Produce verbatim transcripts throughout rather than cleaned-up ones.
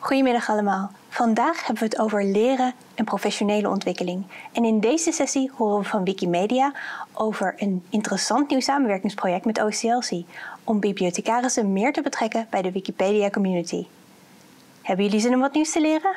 Goedemiddag allemaal. Vandaag hebben we het over leren en professionele ontwikkeling. En in deze sessie horen we van Wikimedia over een interessant nieuw samenwerkingsproject met O C L C om bibliothecarissen meer te betrekken bij de Wikipedia community. Hebben jullie zin om wat nieuws te leren?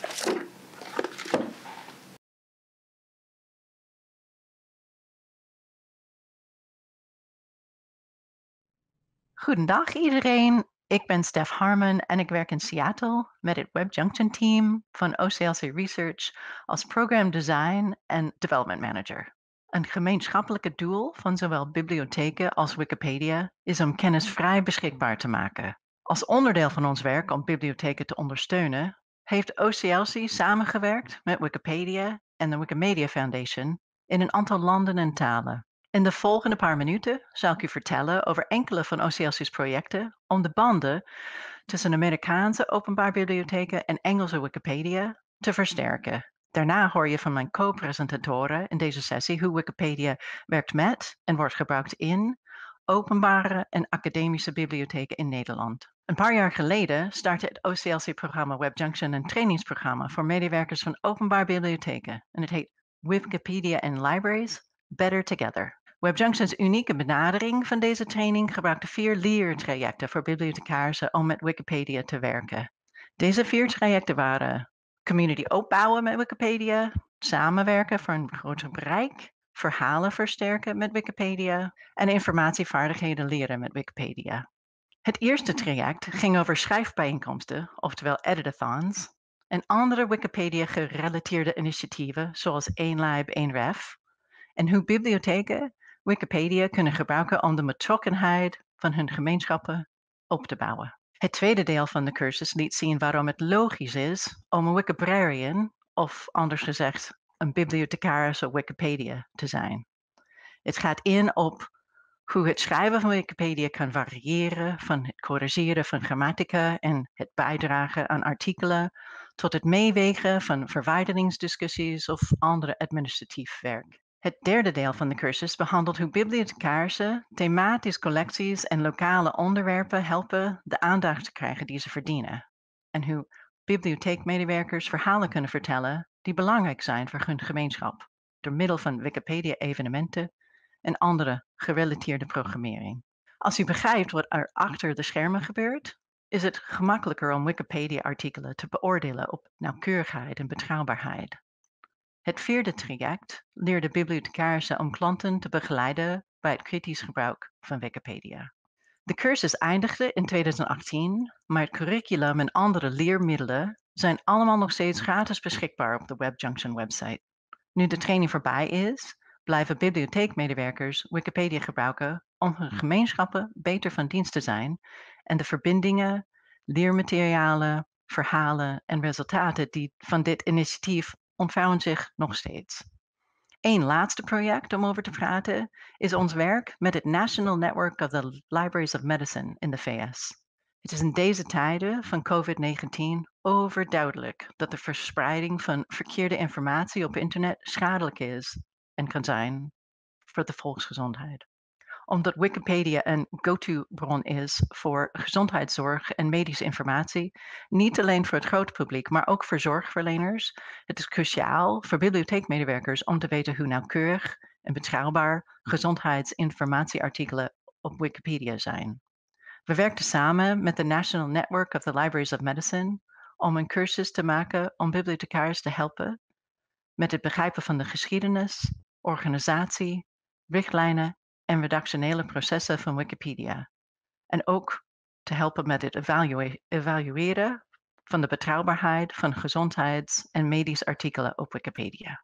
Goedendag iedereen, ik ben Steph Harmon en ik werk in Seattle met het Web Junction team van O C L C Research als Program Design en Development Manager. Een gemeenschappelijke doel van zowel bibliotheken als Wikipedia is om kennis vrij beschikbaar te maken. Als onderdeel van ons werk om bibliotheken te ondersteunen, heeft O C L C samengewerkt met Wikipedia en de Wikimedia Foundation in een aantal landen en talen. In de volgende paar minuten zal ik u vertellen over enkele van O C L C's projecten om de banden tussen Amerikaanse openbaar bibliotheken en Engelse Wikipedia te versterken. Daarna hoor je van mijn co-presentatoren in deze sessie hoe Wikipedia werkt met en wordt gebruikt in openbare en academische bibliotheken in Nederland. Een paar jaar geleden startte het O C L C-programma Web Junction een trainingsprogramma voor medewerkers van openbaar bibliotheken. En het heet Wikipedia and Libraries Better Together. Web Junction's unieke benadering van deze training gebruikte vier leertrajecten voor bibliothecarissen om met Wikipedia te werken. Deze vier trajecten waren community opbouwen met Wikipedia, samenwerken voor een groter bereik, verhalen versterken met Wikipedia en informatievaardigheden leren met Wikipedia. Het eerste traject ging over schrijfbijeenkomsten, oftewel editathons, en andere Wikipedia-gerelateerde initiatieven zoals één Lib, één Ref, en hoe bibliotheken Wikipedia kunnen gebruiken om de betrokkenheid van hun gemeenschappen op te bouwen. Het tweede deel van de cursus liet zien waarom het logisch is om een Wikibrarian, of anders gezegd een bibliothecaris op Wikipedia te zijn. Het gaat in op hoe het schrijven van Wikipedia kan variëren van het corrigeren van grammatica en het bijdragen aan artikelen tot het meewegen van verwijderingsdiscussies of andere administratief werk. Het derde deel van de cursus behandelt hoe bibliothecarissen thematische collecties en lokale onderwerpen helpen de aandacht te krijgen die ze verdienen. En hoe bibliotheekmedewerkers verhalen kunnen vertellen die belangrijk zijn voor hun gemeenschap, door middel van Wikipedia-evenementen en andere gerelateerde programmering. Als u begrijpt wat er achter de schermen gebeurt, is het gemakkelijker om Wikipedia-artikelen te beoordelen op nauwkeurigheid en betrouwbaarheid. Het vierde traject leerde bibliothecarissen om klanten te begeleiden bij het kritisch gebruik van Wikipedia. De cursus eindigde in tweeduizend achttien, maar het curriculum en andere leermiddelen zijn allemaal nog steeds gratis beschikbaar op de Web Junction website. Nu de training voorbij is, blijven bibliotheekmedewerkers Wikipedia gebruiken om hun gemeenschappen beter van dienst te zijn en de verbindingen, leermaterialen, verhalen en resultaten die van dit initiatief ontvouwen zich nog steeds. Eén laatste project om over te praten is ons werk met het National Network of the Libraries of Medicine in de V S. Het is in deze tijden van covid negentien overduidelijk dat de verspreiding van verkeerde informatie op internet schadelijk is en kan zijn voor de volksgezondheid. Omdat Wikipedia een go-to-bron is voor gezondheidszorg en medische informatie, niet alleen voor het grote publiek, maar ook voor zorgverleners. Het is cruciaal voor bibliotheekmedewerkers om te weten hoe nauwkeurig en betrouwbaar gezondheidsinformatieartikelen op Wikipedia zijn. We werkten samen met de National Network of the Libraries of Medicine om een cursus te maken om bibliothecaris te helpen met het begrijpen van de geschiedenis, organisatie, richtlijnen en redactionele processen van Wikipedia. En ook te helpen met het evalue- evalueren van de betrouwbaarheid van gezondheids- en medische artikelen op Wikipedia.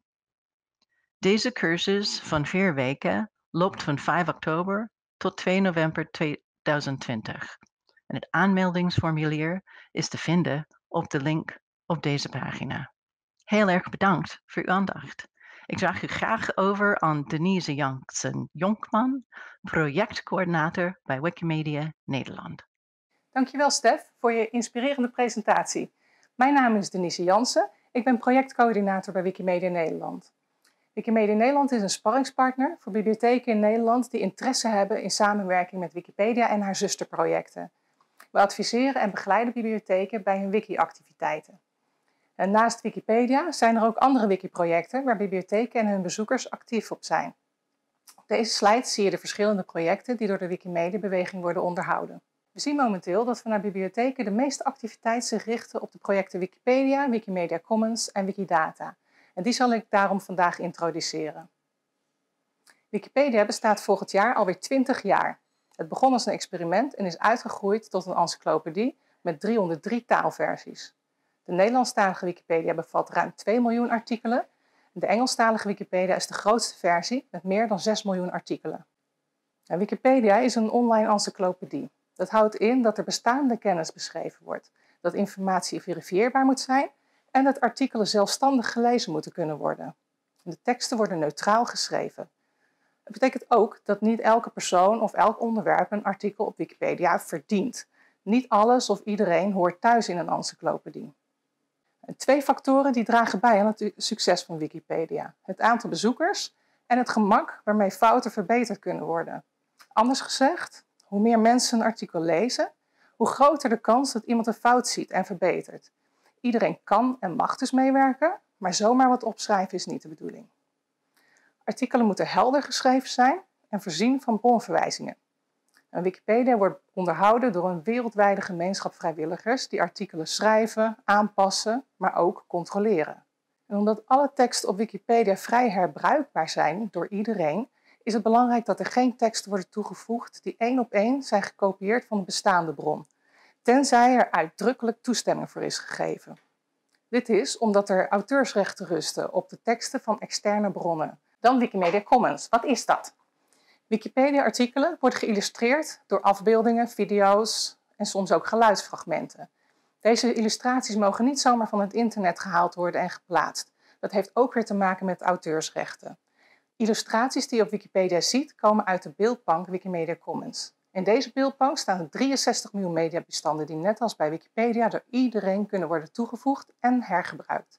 Deze cursus van vier weken loopt van vijf oktober tot twee november tweeduizend twintig. En het aanmeldingsformulier is te vinden op de link op deze pagina. Heel erg bedankt voor uw aandacht. Ik draag u graag over aan Denise Jansen-Jonkman, projectcoördinator bij Wikimedia Nederland. Dankjewel Stef voor je inspirerende presentatie. Mijn naam is Denise Jansen. Ik ben projectcoördinator bij Wikimedia Nederland. Wikimedia Nederland is een sparringspartner voor bibliotheken in Nederland die interesse hebben in samenwerking met Wikipedia en haar zusterprojecten. We adviseren en begeleiden bibliotheken bij hun wiki-activiteiten. En naast Wikipedia zijn er ook andere wiki-projecten waar bibliotheken en hun bezoekers actief op zijn. Op deze slide zie je de verschillende projecten die door de Wikimedia-beweging worden onderhouden. We zien momenteel dat vanuit bibliotheken de meeste activiteit zich richten op de projecten Wikipedia, Wikimedia Commons en Wikidata. En die zal ik daarom vandaag introduceren. Wikipedia bestaat volgend jaar alweer twintig jaar. Het begon als een experiment en is uitgegroeid tot een encyclopedie met driehonderddrie taalversies. De Nederlandstalige Wikipedia bevat ruim twee miljoen artikelen. De Engelstalige Wikipedia is de grootste versie met meer dan zes miljoen artikelen. En Wikipedia is een online encyclopedie. Dat houdt in dat er bestaande kennis beschreven wordt, dat informatie verifieerbaar moet zijn en dat artikelen zelfstandig gelezen moeten kunnen worden. De teksten worden neutraal geschreven. Dat betekent ook dat niet elke persoon of elk onderwerp een artikel op Wikipedia verdient. Niet alles of iedereen hoort thuis in een encyclopedie. En twee factoren die dragen bij aan het succes van Wikipedia: het aantal bezoekers en het gemak waarmee fouten verbeterd kunnen worden. Anders gezegd, hoe meer mensen een artikel lezen, hoe groter de kans dat iemand een fout ziet en verbetert. Iedereen kan en mag dus meewerken, maar zomaar wat opschrijven is niet de bedoeling. Artikelen moeten helder geschreven zijn en voorzien van bronverwijzingen. En Wikipedia wordt onderhouden door een wereldwijde gemeenschap vrijwilligers die artikelen schrijven, aanpassen, maar ook controleren. En omdat alle teksten op Wikipedia vrij herbruikbaar zijn door iedereen, is het belangrijk dat er geen teksten worden toegevoegd die één op één zijn gekopieerd van de bestaande bron, tenzij er uitdrukkelijk toestemming voor is gegeven. Dit is omdat er auteursrechten rusten op de teksten van externe bronnen. Dan Wikimedia Commons. Wat is dat? Wikipedia-artikelen worden geïllustreerd door afbeeldingen, video's en soms ook geluidsfragmenten. Deze illustraties mogen niet zomaar van het internet gehaald worden en geplaatst. Dat heeft ook weer te maken met auteursrechten. Illustraties die je op Wikipedia ziet komen uit de beeldbank Wikimedia Commons. In deze beeldbank staan er drieënzestig miljoen mediabestanden die net als bij Wikipedia door iedereen kunnen worden toegevoegd en hergebruikt.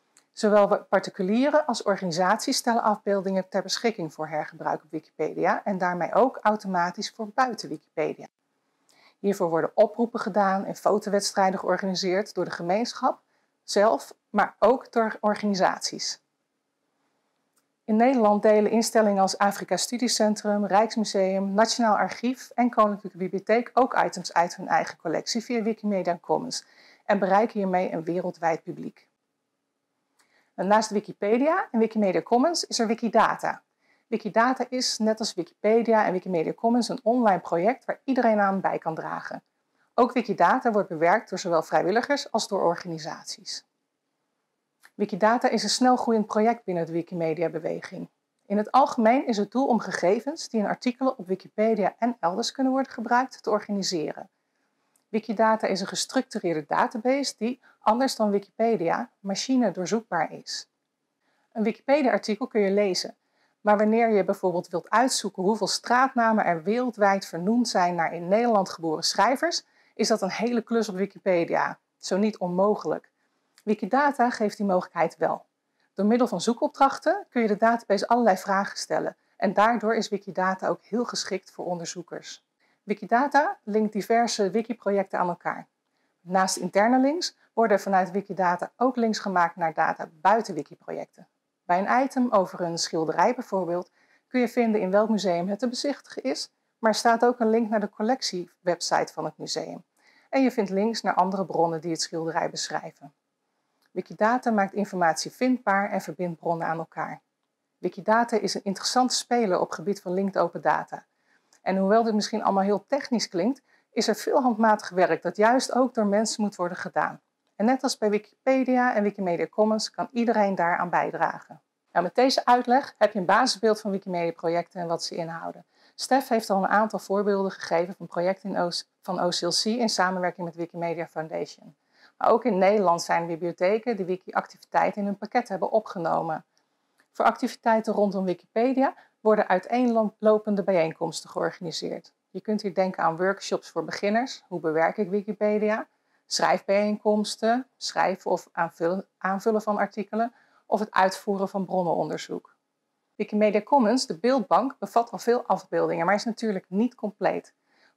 Zowel particulieren als organisaties stellen afbeeldingen ter beschikking voor hergebruik op Wikipedia en daarmee ook automatisch voor buiten Wikipedia. Hiervoor worden oproepen gedaan en fotowedstrijden georganiseerd door de gemeenschap zelf, maar ook door organisaties. In Nederland delen instellingen als Afrika Studiecentrum, Rijksmuseum, Nationaal Archief en Koninklijke Bibliotheek ook items uit hun eigen collectie via Wikimedia Commons en bereiken hiermee een wereldwijd publiek. En naast Wikipedia en Wikimedia Commons is er Wikidata. Wikidata is, net als Wikipedia en Wikimedia Commons, een online project waar iedereen aan bij kan dragen. Ook Wikidata wordt bewerkt door zowel vrijwilligers als door organisaties. Wikidata is een snelgroeiend project binnen de Wikimedia-beweging. In het algemeen is het doel om gegevens die in artikelen op Wikipedia en elders kunnen worden gebruikt te organiseren. Wikidata is een gestructureerde database die, anders dan Wikipedia, machine doorzoekbaar is. Een Wikipedia-artikel kun je lezen, maar wanneer je bijvoorbeeld wilt uitzoeken hoeveel straatnamen er wereldwijd vernoemd zijn naar in Nederland geboren schrijvers, is dat een hele klus op Wikipedia, zo niet onmogelijk. Wikidata geeft die mogelijkheid wel. Door middel van zoekopdrachten kun je de database allerlei vragen stellen en daardoor is Wikidata ook heel geschikt voor onderzoekers. Wikidata linkt diverse wikiprojecten aan elkaar. Naast interne links worden er vanuit Wikidata ook links gemaakt naar data buiten wikiprojecten. Bij een item over een schilderij bijvoorbeeld kun je vinden in welk museum het te bezichtigen is, maar er staat ook een link naar de collectiewebsite van het museum. En je vindt links naar andere bronnen die het schilderij beschrijven. Wikidata maakt informatie vindbaar en verbindt bronnen aan elkaar. Wikidata is een interessante speler op het gebied van linked open data. En hoewel dit misschien allemaal heel technisch klinkt, is er veel handmatig werk dat juist ook door mensen moet worden gedaan. En net als bij Wikipedia en Wikimedia Commons kan iedereen daaraan bijdragen. Nou, met deze uitleg heb je een basisbeeld van Wikimedia-projecten en wat ze inhouden. Stef heeft al een aantal voorbeelden gegeven van projecten in o van O C L C in samenwerking met Wikimedia Foundation. Maar ook in Nederland zijn bibliotheken die wiki-activiteiten in hun pakket hebben opgenomen. Voor activiteiten rondom Wikipedia worden uiteenlopende bijeenkomsten georganiseerd. Je kunt hier denken aan workshops voor beginners, hoe bewerk ik Wikipedia, schrijfbijeenkomsten, schrijven of aanvullen, aanvullen van artikelen of het uitvoeren van bronnenonderzoek. Wikimedia Commons, de beeldbank, bevat al veel afbeeldingen, maar is natuurlijk niet compleet.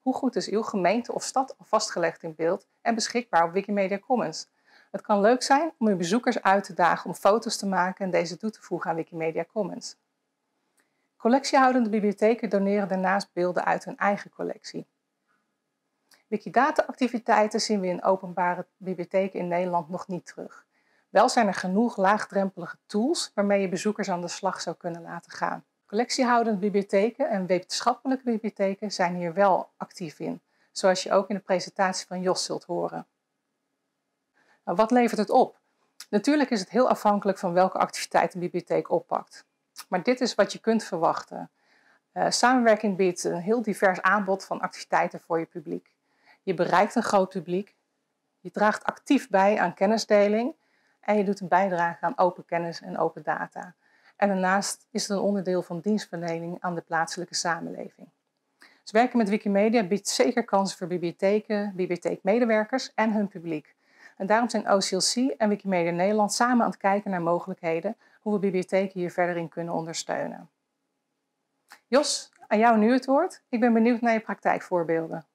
Hoe goed is uw gemeente of stad al vastgelegd in beeld en beschikbaar op Wikimedia Commons? Het kan leuk zijn om uw bezoekers uit te dagen om foto's te maken en deze toe te voegen aan Wikimedia Commons. Collectiehoudende bibliotheken doneren daarnaast beelden uit hun eigen collectie. Wikidata-activiteiten zien we in openbare bibliotheken in Nederland nog niet terug. Wel zijn er genoeg laagdrempelige tools waarmee je bezoekers aan de slag zou kunnen laten gaan. Collectiehoudende bibliotheken en wetenschappelijke bibliotheken zijn hier wel actief in, zoals je ook in de presentatie van Jos zult horen. Nou, wat levert het op? Natuurlijk is het heel afhankelijk van welke activiteit een bibliotheek oppakt. Maar dit is wat je kunt verwachten. Uh, samenwerking biedt een heel divers aanbod van activiteiten voor je publiek. Je bereikt een groot publiek, je draagt actief bij aan kennisdeling en je doet een bijdrage aan open kennis en open data. En daarnaast is het een onderdeel van dienstverlening aan de plaatselijke samenleving. Dus werken met Wikimedia biedt zeker kansen voor bibliotheken, bibliotheekmedewerkers en hun publiek. En daarom zijn O C L C en Wikimedia Nederland samen aan het kijken naar mogelijkheden hoe we bibliotheken hier verder in kunnen ondersteunen. Jos, aan jou nu het woord. Ik ben benieuwd naar je praktijkvoorbeelden.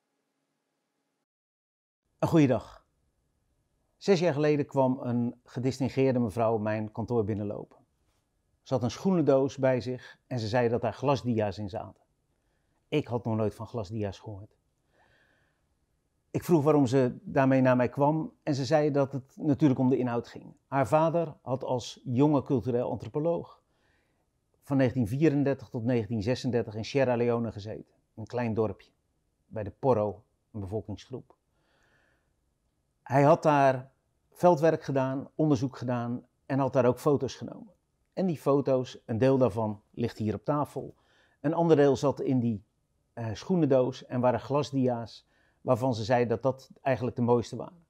Een goeiedag. Zes jaar geleden kwam een gedistingeerde mevrouw mijn kantoor binnenlopen. Ze had een schoenendoos bij zich en ze zei dat daar glasdia's in zaten. Ik had nog nooit van glasdia's gehoord. Ik vroeg waarom ze daarmee naar mij kwam en ze zei dat het natuurlijk om de inhoud ging. Haar vader had als jonge cultureel antropoloog van negentien vierendertig tot negentien zesendertig in Sierra Leone gezeten. Een klein dorpje, bij de Porro, een bevolkingsgroep. Hij had daar veldwerk gedaan, onderzoek gedaan en had daar ook foto's genomen. En die foto's, een deel daarvan ligt hier op tafel. Een ander deel zat in die uh, schoenendoos en waren glasdia's waarvan ze zei dat dat eigenlijk de mooiste waren.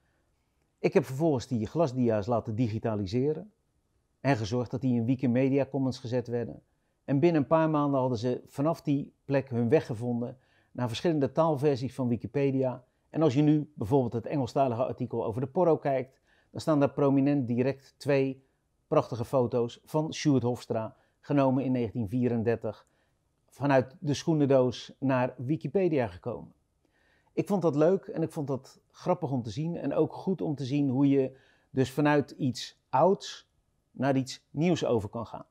Ik heb vervolgens die glasdia's laten digitaliseren en gezorgd dat die in Wikimedia Commons gezet werden. En binnen een paar maanden hadden ze vanaf die plek hun weg gevonden naar verschillende taalversies van Wikipedia. En als je nu bijvoorbeeld het Engelstalige artikel over de Porro kijkt, dan staan daar prominent direct twee prachtige foto's van Sjoerd Hofstra, genomen in negentien vierendertig, vanuit de schoenendoos naar Wikipedia gekomen. Ik vond dat leuk en ik vond dat grappig om te zien en ook goed om te zien hoe je dus vanuit iets ouds naar iets nieuws over kan gaan.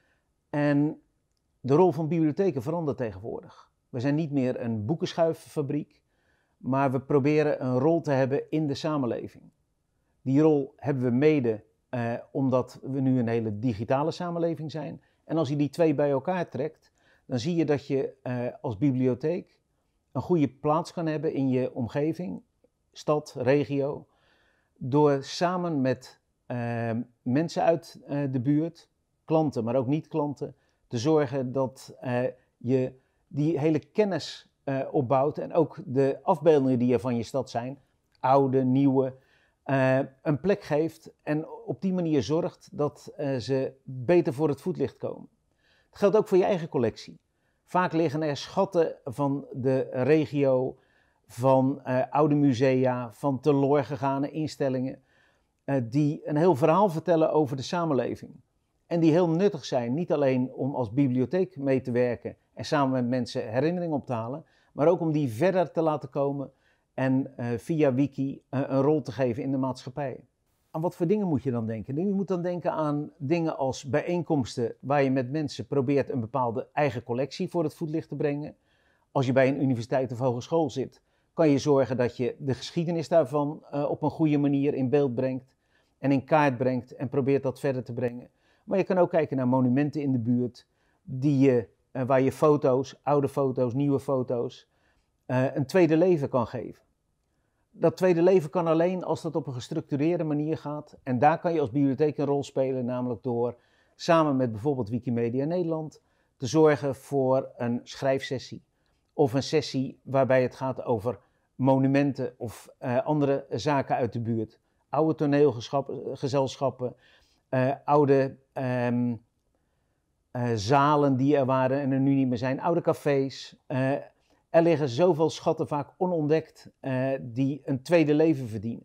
En de rol van bibliotheken verandert tegenwoordig. We zijn niet meer een boekenschuiffabriek, maar we proberen een rol te hebben in de samenleving. Die rol hebben we mede eh, omdat we nu een hele digitale samenleving zijn. En als je die twee bij elkaar trekt, dan zie je dat je eh, als bibliotheek een goede plaats kan hebben in je omgeving, stad, regio, door samen met uh, mensen uit uh, de buurt, klanten, maar ook niet-klanten, te zorgen dat uh, je die hele kennis uh, opbouwt en ook de afbeeldingen die er van je stad zijn, oude, nieuwe, uh, een plek geeft en op die manier zorgt dat uh, ze beter voor het voetlicht komen. Dat geldt ook voor je eigen collectie. Vaak liggen er schatten van de regio, van uh, oude musea, van teloor gegane instellingen, uh, die een heel verhaal vertellen over de samenleving. En die heel nuttig zijn, niet alleen om als bibliotheek mee te werken en samen met mensen herinneringen op te halen, maar ook om die verder te laten komen en uh, via wiki uh, een rol te geven in de maatschappij. Aan wat voor dingen moet je dan denken? Je moet dan denken aan dingen als bijeenkomsten waar je met mensen probeert een bepaalde eigen collectie voor het voetlicht te brengen. Als je bij een universiteit of hogeschool zit, kan je zorgen dat je de geschiedenis daarvan uh, op een goede manier in beeld brengt en in kaart brengt en probeert dat verder te brengen. Maar je kan ook kijken naar monumenten in de buurt die je, uh, waar je foto's, oude foto's, nieuwe foto's, uh, een tweede leven kan geven. Dat tweede leven kan alleen als dat op een gestructureerde manier gaat. En daar kan je als bibliotheek een rol spelen, namelijk door samen met bijvoorbeeld Wikimedia Nederland te zorgen voor een schrijfsessie. Of een sessie waarbij het gaat over monumenten of uh, andere zaken uit de buurt. Oude toneelgezelschappen, uh, oude um, uh, zalen die er waren en er nu niet meer zijn, oude cafés. Uh, Er liggen zoveel schatten vaak onontdekt uh, die een tweede leven verdienen.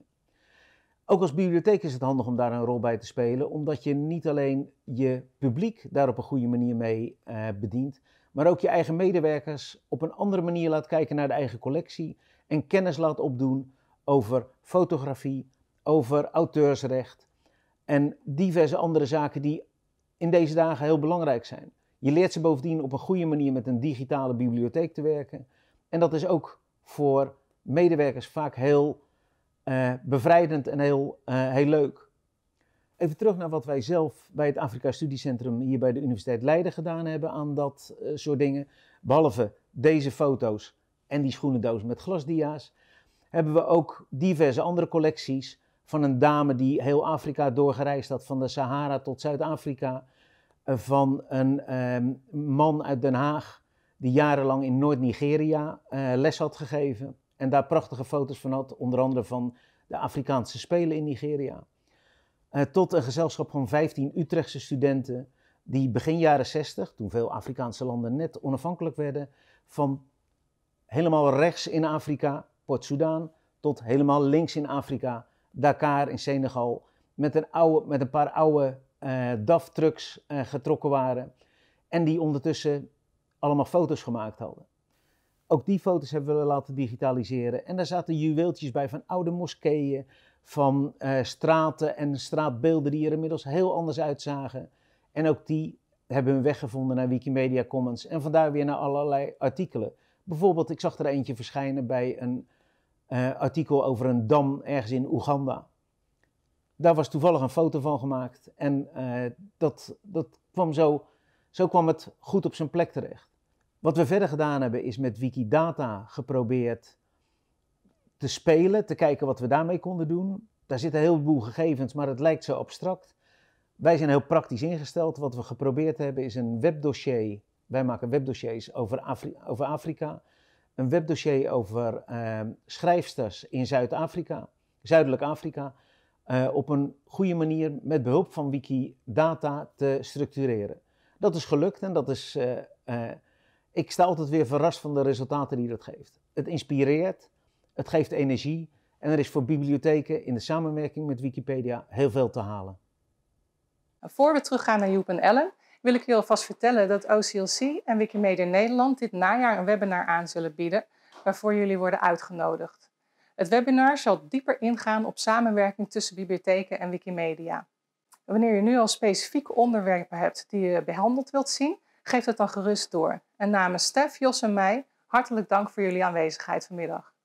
Ook als bibliotheek is het handig om daar een rol bij te spelen, omdat je niet alleen je publiek daar op een goede manier mee uh, bedient, maar ook je eigen medewerkers op een andere manier laat kijken naar de eigen collectie en kennis laat opdoen over fotografie, over auteursrecht en diverse andere zaken die in deze dagen heel belangrijk zijn. Je leert ze bovendien op een goede manier met een digitale bibliotheek te werken en dat is ook voor medewerkers vaak heel uh, bevrijdend en heel, uh, heel leuk. Even terug naar wat wij zelf bij het Afrika Studiecentrum hier bij de Universiteit Leiden gedaan hebben aan dat uh, soort dingen. Behalve deze foto's en die schoenendoos met glasdia's, hebben we ook diverse andere collecties van een dame die heel Afrika doorgereisd had, van de Sahara tot Zuid-Afrika. Uh, van een um, man uit Den Haag die jarenlang in Noord-Nigeria uh, les had gegeven en daar prachtige foto's van had, onder andere van de Afrikaanse Spelen in Nigeria. Uh, tot een gezelschap van vijftien Utrechtse studenten die begin jaren zestig, toen veel Afrikaanse landen net onafhankelijk werden, van helemaal rechts in Afrika, Port Sudan, tot helemaal links in Afrika, Dakar in Senegal, met een, oude, met een paar oude uh, D A F-trucks uh, getrokken waren en die ondertussen allemaal foto's gemaakt hadden. Ook die foto's hebben we laten digitaliseren en daar zaten juweeltjes bij van oude moskeeën, van uh, straten en straatbeelden die er inmiddels heel anders uitzagen. En ook die hebben hun weg gevonden naar Wikimedia Commons en vandaar weer naar allerlei artikelen. Bijvoorbeeld, ik zag er eentje verschijnen bij een uh, artikel over een dam ergens in Oeganda. Daar was toevallig een foto van gemaakt en uh, dat, dat kwam zo, zo kwam het goed op zijn plek terecht. Wat we verder gedaan hebben is met Wikidata geprobeerd te spelen, te kijken wat we daarmee konden doen. Daar zitten een heleboel gegevens, maar het lijkt zo abstract. Wij zijn heel praktisch ingesteld. Wat we geprobeerd hebben is een webdossier. Wij maken webdossiers over, Afri over Afrika. Een webdossier over uh, schrijfsters in Zuid-Afrika, Zuidelijk Afrika, uh, op een goede manier met behulp van Wikidata te structureren. Dat is gelukt en dat is, uh, uh, ik sta altijd weer verrast van de resultaten die dat geeft. Het inspireert. Het geeft energie en er is voor bibliotheken in de samenwerking met Wikipedia heel veel te halen. Voor we teruggaan naar Joep en Ellen, wil ik je alvast vertellen dat O C L C en Wikimedia Nederland dit najaar een webinar aan zullen bieden, waarvoor jullie worden uitgenodigd. Het webinar zal dieper ingaan op samenwerking tussen bibliotheken en Wikimedia. Wanneer je nu al specifieke onderwerpen hebt die je behandeld wilt zien, geef het dan gerust door. En namens Stef, Jos en mij, hartelijk dank voor jullie aanwezigheid vanmiddag.